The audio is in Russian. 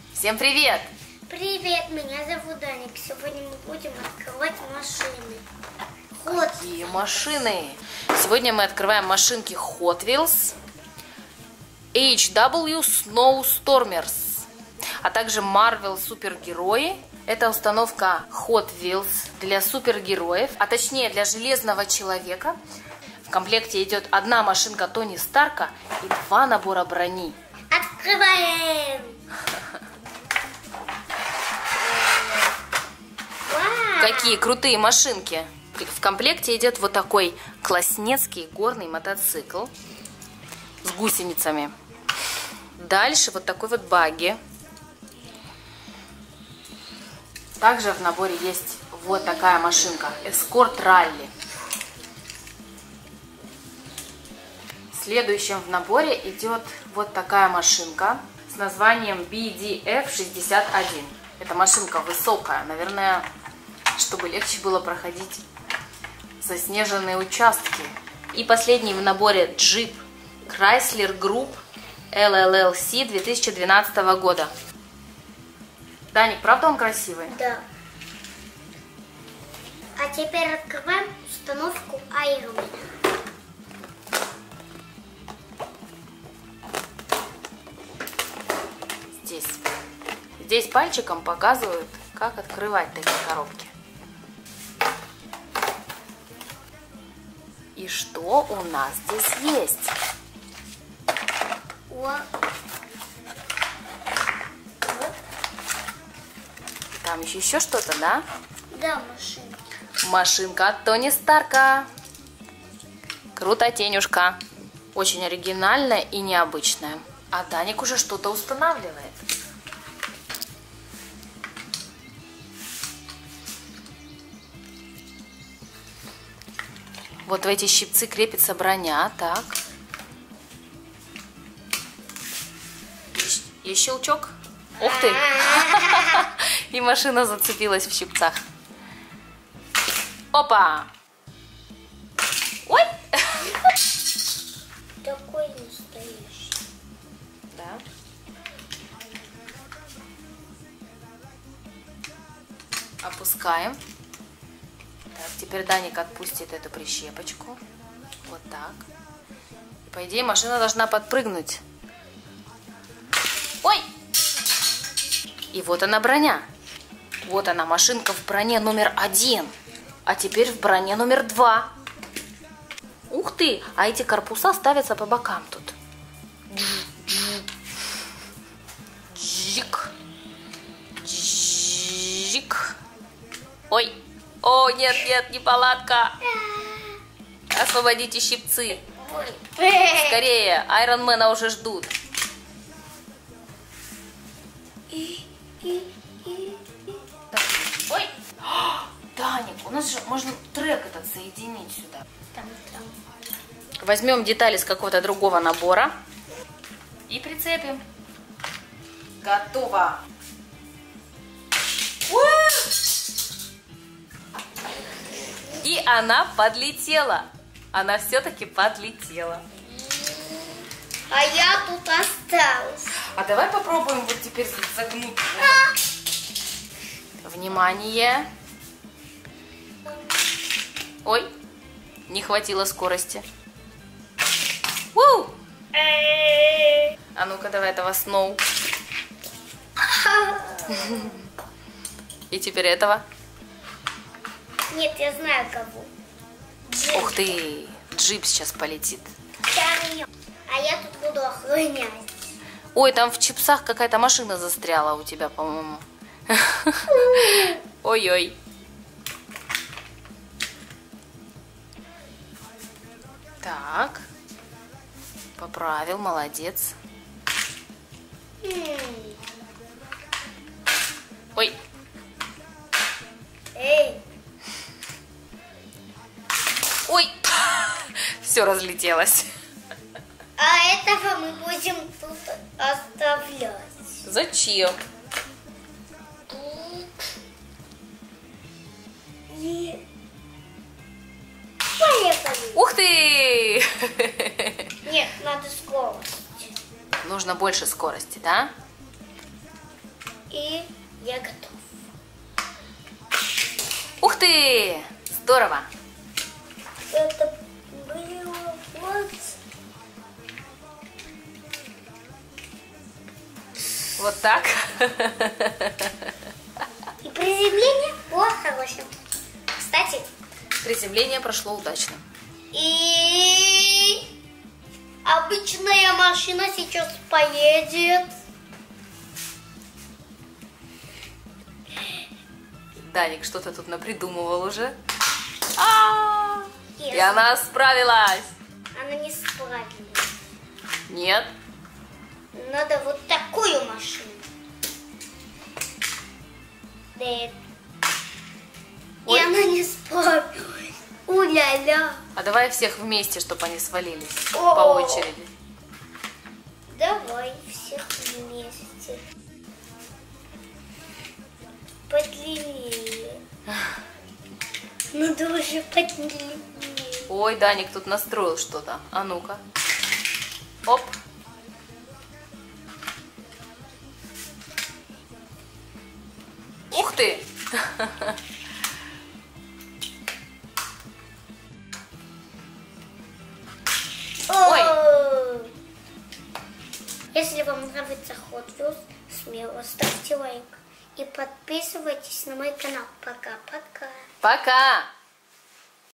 Всем привет! Привет, меня зовут Даник. Сегодня мы будем открывать машины. Какие машины? Сегодня мы открываем машинки Hot Wheels, HW Snowstormers, а также Marvel супергерои. Это установка Hot Wheels для супергероев, а точнее для Железного человека. В комплекте идет одна машинка Тони Старка и 2 набора брони. Открываем! Какие крутые машинки! В комплекте идет вот такой класснецкий горный мотоцикл с гусеницами. Дальше вот такой вот багги. Также в наборе есть вот такая машинка Эскорт Ралли. Следующим в наборе идет вот такая машинка с названием BDF-61. Эта машинка высокая, наверное, чтобы легче было проходить заснеженные участки. И последний в наборе Jeep Chrysler Group LLC 2012 года. Даник, правда он красивый? Да. А теперь открываем установку Iron Man. Здесь пальчиком показывают, как открывать такие коробки. И что у нас здесь есть? Там еще что-то, да? Да, машинки. Машинка от Тони Старка. Крутотенюшка. Очень оригинальная и необычная. А Даник уже что-то устанавливает. Вот в эти щипцы крепится броня. Так. И щелчок. Ух ты! И машина зацепилась в щипцах. Опа! Ой! Такой настоящий. Да. Опускаем. Так, теперь Даник отпустит эту прищепочку. Вот так. И, по идее, машина должна подпрыгнуть. Ой! И вот она броня. Вот она, машинка в броне номер 1. А теперь в броне номер 2. Ух ты! А эти корпуса ставятся по бокам тут. Джик. Джик. Ой. О, нет, нет, неполадка. Освободите щипцы. Скорее, Айронмена уже ждут. Ой, Даник, у нас же можно трек этот соединить сюда. Там. Возьмем детали с какого-то другого набора и прицепим. Готово. И она подлетела. Она все-таки подлетела. А я тут осталась. А давай попробуем вот теперь загнуть. Внимание. Ой, не хватило скорости. А ну-ка давай этого Сноу. И теперь этого. Нет, я знаю кого. Ух ты, джип сейчас полетит. А я тут буду охранять. Ой, там в чипсах какая-то машина застряла у тебя, по-моему. Ой-ой. Так. Поправил, молодец. Ой. Эй. Ой. Все разлетелось. А этого мы будем тут оставлять. Зачем? И... Поехали. Ух ты! Нет, надо скорость. Нужно больше скорости, да? И я готов. Ух ты! Здорово! Это было вот... Вот так. И приземление было хорошим. Кстати, Приземление прошло удачно. и обычная машина сейчас поедет. Даник что-то тут напридумывал уже. И Yes. она справилась. Она не справилась. Нет. Надо вот такую машину. Да. И Ой. она не справилась. Уля-ля. А давай всех вместе, чтобы они свалились О. по очереди. Давай всех вместе. Подлиннее. Надо уже подлиннее. Ой, Даник тут настроил что-то. А ну-ка. Оп. Ух ты! Ой. О! Если вам нравится Hot Wheels, смело ставьте лайк. И подписывайтесь на мой канал. Пока-пока. Пока!